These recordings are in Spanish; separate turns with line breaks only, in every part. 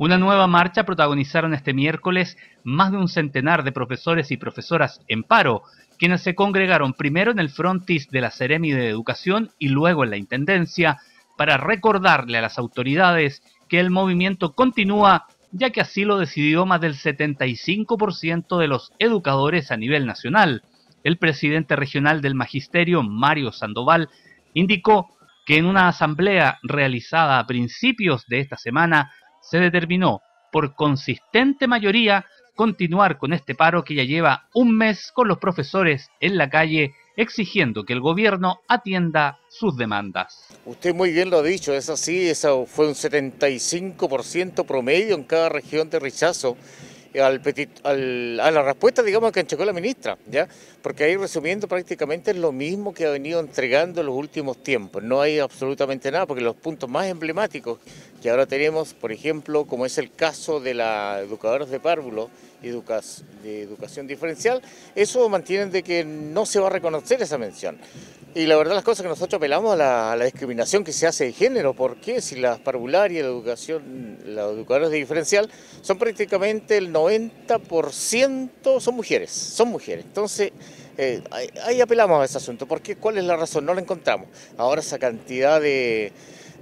Una nueva marcha protagonizaron este miércoles más de un centenar de profesores y profesoras en paro, quienes se congregaron primero en el frontis de la Seremi de Educación y luego en la Intendencia para recordarle a las autoridades que el movimiento continúa, ya que así lo decidió más del 75% de los educadores a nivel nacional. El presidente regional del Magisterio, Mario Sandoval, indicó que en una asamblea realizada a principios de esta semana se determinó por consistente mayoría continuar con este paro que ya lleva un mes con los profesores en la calle exigiendo que el gobierno atienda sus demandas.
Usted muy bien lo ha dicho, es así, eso fue un 75% promedio en cada región de rechazo a la respuesta, digamos, que entregó la ministra, ¿ya? Porque ahí resumiendo prácticamente es lo mismo que ha venido entregando en los últimos tiempos, no hay absolutamente nada, porque los puntos más emblemáticos que ahora tenemos, por ejemplo, como es el caso de las educadoras de párvulo, de educación diferencial, eso mantienen de que no se va a reconocer esa mención. Y la verdad las cosas que nosotros apelamos a la discriminación que se hace de género, porque si las parvularias, las educadoras de diferencial, son prácticamente el 90% son mujeres. Entonces, ahí apelamos a ese asunto, porque ¿cuál es la razón? No la encontramos. Ahora esa cantidad de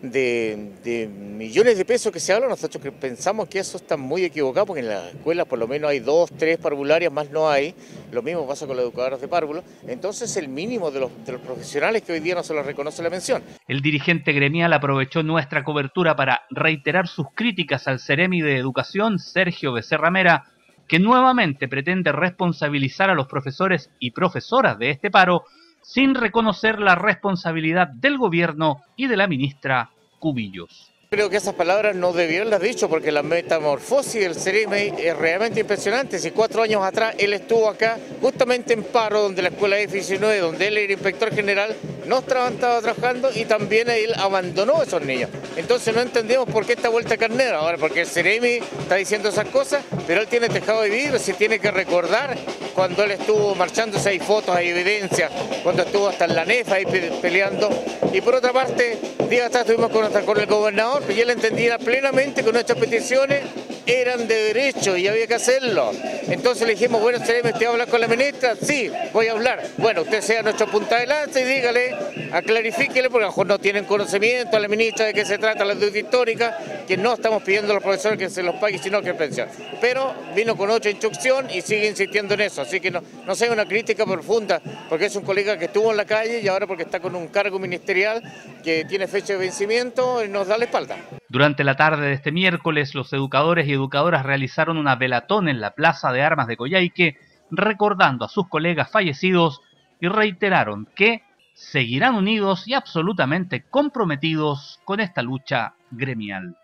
millones de pesos que se habla, nosotros pensamos que eso está muy equivocado, porque en las escuelas por lo menos hay 2, 3 parvularias, más no hay. Lo mismo pasa con los educadores de párvulo. Entonces el mínimo de los profesionales que hoy día no se les reconoce la mención.
El dirigente gremial aprovechó nuestra cobertura para reiterar sus críticas al Seremi de Educación, Sergio Becerra Mera, que nuevamente pretende responsabilizar a los profesores y profesoras de este paro sin reconocer la responsabilidad del gobierno y de la ministra Cubillos.
Creo que esas palabras no debieron haberlas dicho, porque la metamorfosis del Seremi es realmente impresionante. Si 4 años atrás él estuvo acá justamente en paro, donde la escuela F19, donde él era inspector general, no estaba trabajando, y también él abandonó a esos niños. Entonces no entendemos por qué esta vuelta carnera ahora, porque el Seremi está diciendo esas cosas, pero él tiene tejado de vidrio, se tiene que recordar cuando él estuvo marchándose, hay fotos, hay evidencia, cuando estuvo hasta en la NEFA ahí peleando. Y por otra parte, días atrás estuvimos con el gobernador, y él entendía plenamente que nuestras peticiones eran de derecho y había que hacerlo. Entonces le dijimos, bueno, Seremi, ¿usted va a hablar con la ministra? Sí, voy a hablar. Bueno, usted sea nuestra punta de lanza y dígale, clarifíquele, porque a lo mejor no tienen conocimiento a la ministra de qué se trata la deuda histórica, que no estamos pidiendo a los profesores que se los pague, sino que pensión. Pero vino con otra instrucción y sigue insistiendo en eso, así que no sea una crítica profunda, porque es un colega que estuvo en la calle y ahora porque está con un cargo ministerial que tiene fecha de vencimiento, nos da la espalda.
Durante la tarde de este miércoles, los educadores y educadoras realizaron una velatón en la Plaza de Armas de Coyhaique, recordando a sus colegas fallecidos y reiteraron que seguirán unidos y absolutamente comprometidos con esta lucha gremial.